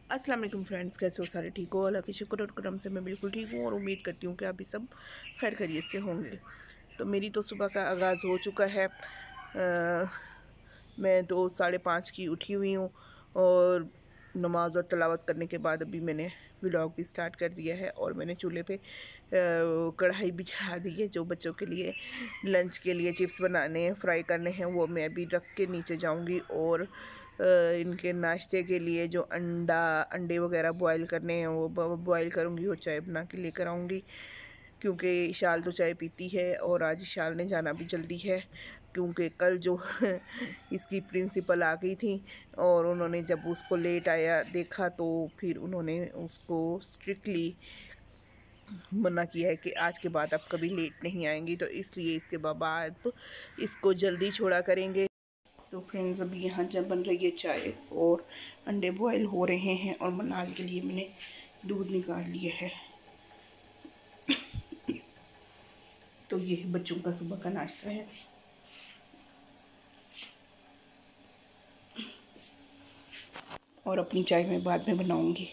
अस्सलाम वालेकुम फ्रेंड्स, कैसे हो सारे? ठीक हो? अल्लाह के शुक्र और करम से मैं बिल्कुल ठीक हूँ और उम्मीद करती हूँ कि आप भी सब खैर खैरियत से होंगे। तो मेरी तो सुबह का आगाज़ हो चुका है। मैं तो 5:30 की उठी हुई हूँ और नमाज और तिलावत करने के बाद अभी मैंने व्लॉग भी स्टार्ट कर दिया है और मैंने चूल्हे पे कढ़ाई भी चढ़ा दी है। जो बच्चों के लिए लंच के लिए चिप्स बनाने हैं, फ्राई करने हैं, वो मैं अभी रख के नीचे जाऊंगी और इनके नाश्ते के लिए जो अंडे वगैरह बॉईल करने हैं वो बॉईल करूँगी और चाय बना के लेकर आऊँगी, क्योंकि इशाल तो चाय पीती है और आज इशाल ने जाना भी जल्दी है, क्योंकि कल जो इसकी प्रिंसिपल आ गई थी और उन्होंने जब उसको लेट आया देखा तो फिर उन्होंने उसको स्ट्रिक्टली मना किया है कि आज के बाद आप कभी लेट नहीं आएंगी, तो इसलिए इसके बाद इसको जल्दी छोड़ा करेंगे। तो फ्रेंड्स, अभी यहाँ जब बन रही है चाय और अंडे बॉयल हो रहे हैं और मनाल के लिए मैंने दूध निकाल लिया है। तो ये बच्चों का सुबह का नाश्ता है। और अपनी चाय मैं बाद में बनाऊंगी।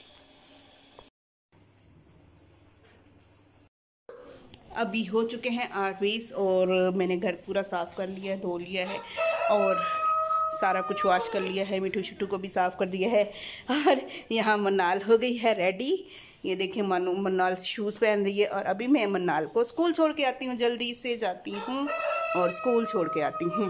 अभी हो चुके हैं 8:20 और मैंने घर पूरा साफ़ कर लिया है, धो लिया है और सारा कुछ वॉश कर लिया है। मिठू शिटू को भी साफ़ कर दिया है और यहाँ मन्नाल हो गई है रेडी। ये देखिए मन्नाल शूज़ पहन रही है और अभी मैं मन्नाल को स्कूल छोड़ के आती हूँ, जल्दी से जाती हूँ और स्कूल छोड़ के आती हूँ।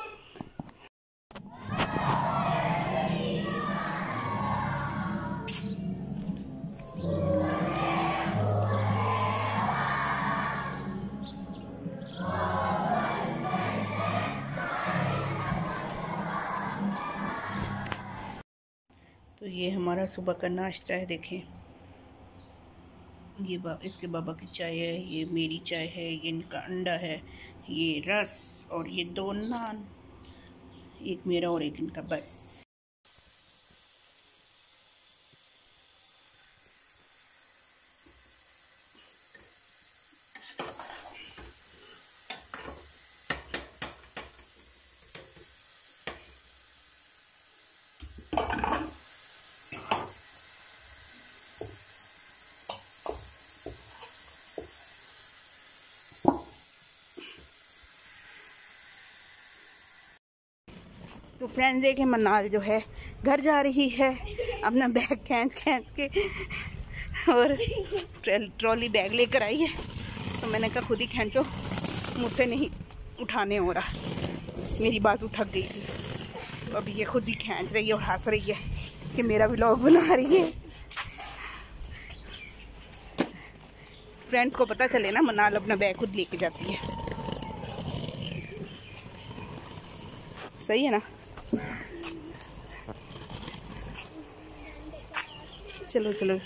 तो ये हमारा सुबह का नाश्ता है। देखें, ये इसके बाबा की चाय है, ये मेरी चाय है, ये इनका अंडा है, ये रस और ये 2 नान, एक मेरा और एक इनका। बस तो फ्रेंड्स, देखें मन्नाल जो है घर जा रही है अपना बैग खींच के और ट्रॉली बैग लेकर आई है। तो मैंने कहा खुद ही खींचो, मुझसे नहीं उठाने हो रहा, मेरी बाजू थक गई थी। तो अभी ये खुद ही खींच रही है और हंस रही है कि मेरा व्लॉग बना रही है। फ्रेंड्स को पता चले ना, मन्नाल अपना बैग खुद लेके जाती है। सही है ना? चलो चलो।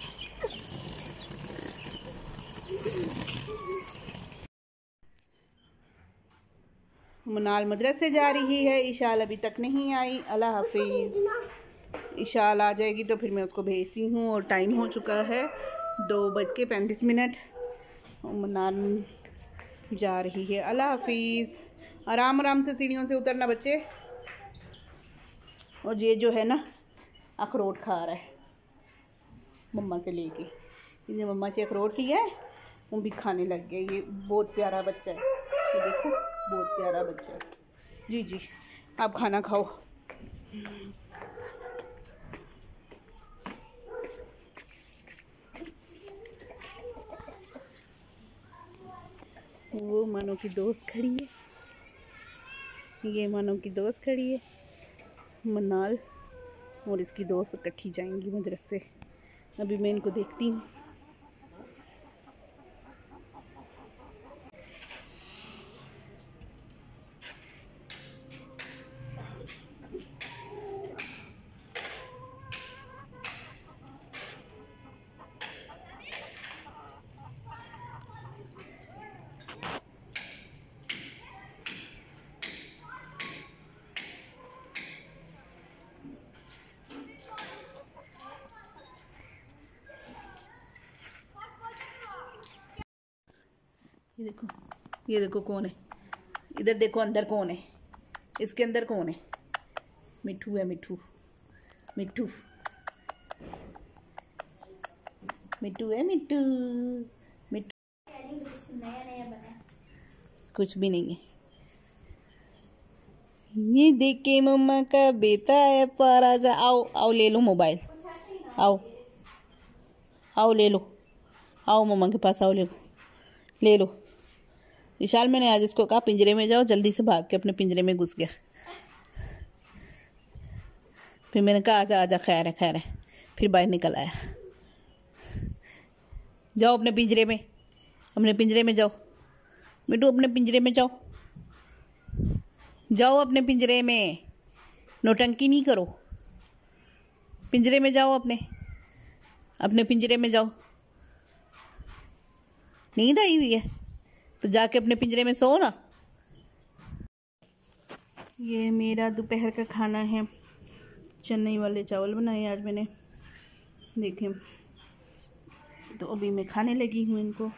मनाल मदरसे जा रही है, इशाल अभी तक नहीं आई। अल्लाह हाफिज़। इशाल आ जाएगी तो फिर मैं उसको भेजती हूँ और टाइम हो चुका है 2:35। मनाल जा रही है। अल्लाह हाफिज़। आराम आराम से सीढ़ियों से उतरना बच्चे। और ये जो है ना, अखरोट खा रहा है मम्मा से लेके। इसने मम्मा से अखरोट लिया है, वो भी खाने लग गया। ये बहुत प्यारा बच्चा है, ये देखो बहुत प्यारा बच्चा है। जी जी, आप खाना खाओ। वो मानो की दोस्त खड़ी है, ये मानो की दोस्त खड़ी है मन्नाल और इसकी दोस्त इकट्ठी जाएंगी मदरसे। अभी मैं इनको देखती हूँ। ये देखो कौन है, इधर देखो अंदर कौन है, इसके अंदर कौन है? मिठू है, मिठू मिठू। मिट्टू है, मिट्टू मिट्टू कुछ भी नहीं है। ये देख के मम्मा का बेटा है पारा जा। आओ आओ ले लो मोबाइल, आओ आओ ले लो, आओ मम्मा के पास आओ, ले लो। विशाल मैंने आज इसको कहा पिंजरे में जाओ, जल्दी से भाग के अपने पिंजरे में घुस गया। फिर मैंने कहा आजा आजा, खैर है खैर है, फिर बाहर निकल आया। जाओ अपने पिंजरे में, अपने पिंजरे में जाओ मिट्टू, अपने पिंजरे में जाओ, जाओ अपने पिंजरे में, नौटंकी नहीं करो, पिंजरे में जाओ, अपने पिंजरे में जाओ। नींद आई हुई है तो जाके अपने पिंजरे में सो ना। ये मेरा दोपहर का खाना है, चेन्नई वाले चावल बनाए आज मैंने, देखें। तो अभी मैं खाने लगी हूँ इनको।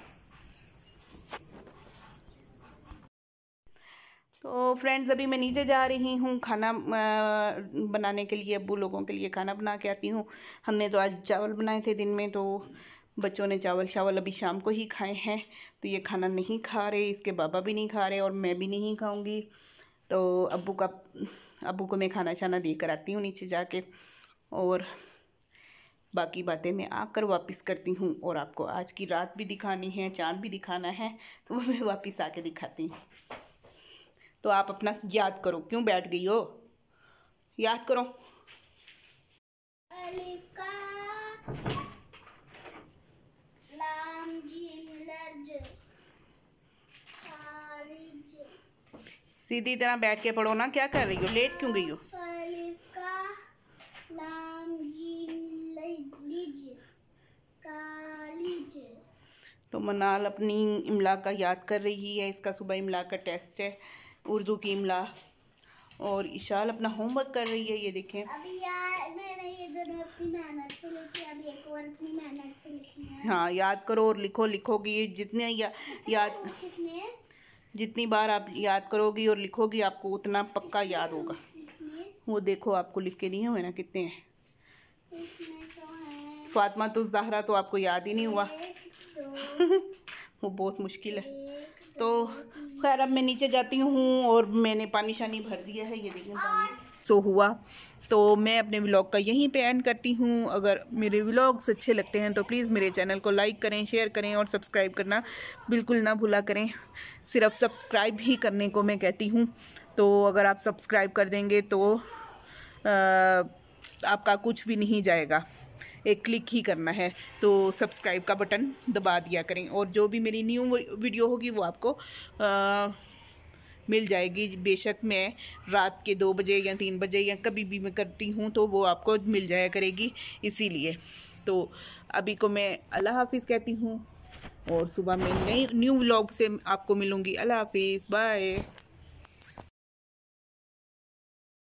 तो फ्रेंड्स अभी मैं नीचे जा रही हूँ खाना बनाने के लिए, अब्बू लोगों के लिए खाना बना के आती हूँ। हमने तो आज चावल बनाए थे दिन में, तो बच्चों ने चावल अभी शाम को ही खाए हैं, तो ये खाना नहीं खा रहे, इसके बाबा भी नहीं खा रहे और मैं भी नहीं खाऊंगी। तो अब्बू को मैं खाना छाना देकर आती हूँ नीचे जाके, और बाकी बातें मैं आकर वापस करती हूँ। और आपको आज की रात भी दिखानी है, चाँद भी दिखाना है, तो वो मैं वापस आके दिखाती हूँ। तो आप अपना याद करो, क्यों बैठ गई हो, याद करो। सीधी तरह बैठ के पढ़ो ना, क्या कर रही हो, लेट क्यों गई हो। तो मनाल अपनी इमला का याद कर रही है, इसका सुबह इमला का टेस्ट है, उर्दू की इमला, और इशाल अपना होमवर्क कर रही है। ये देखें अभी यार मैंने ये दोनों अपनी मेहनत से लिखी, अभी एक और अपनी मेहनत से लिखनी है। हाँ याद करो और लिखोगी, जितने याद जितनी बार आप याद करोगी और लिखोगी आपको उतना पक्का याद होगा। वो देखो आपको लिख के दिए हुए ना कितने हैं। फातिमा तो ज़हरा तो आपको याद ही नहीं हुआ। वो बहुत मुश्किल है। तो खैर अब मैं नीचे जाती हूँ और मैंने पानी शानी भर दिया है, ये देखिए पानी सो हुआ। तो मैं अपने व्लॉग का यहीं पे एंड करती हूँ। अगर मेरे व्लॉग्स अच्छे लगते हैं तो प्लीज़ मेरे चैनल को लाइक करें, शेयर करें और सब्सक्राइब करना बिल्कुल ना भूला करें। सिर्फ सब्सक्राइब ही करने को मैं कहती हूँ। तो अगर आप सब्सक्राइब कर देंगे तो आपका कुछ भी नहीं जाएगा, एक क्लिक ही करना है। तो सब्सक्राइब का बटन दबा दिया करें, और जो भी मेरी न्यू वीडियो होगी वो आपको मिल जाएगी। बेशक मैं रात के 2 बजे या 3 बजे या कभी भी मैं करती हूँ तो वो आपको मिल जाया करेगी, इसीलिए। तो अभी को मैं अल्लाह हाफिज़ कहती हूँ, और सुबह में न्यू व्लॉग से आपको मिलूँगी। अल्लाह हाफिज़, बाय।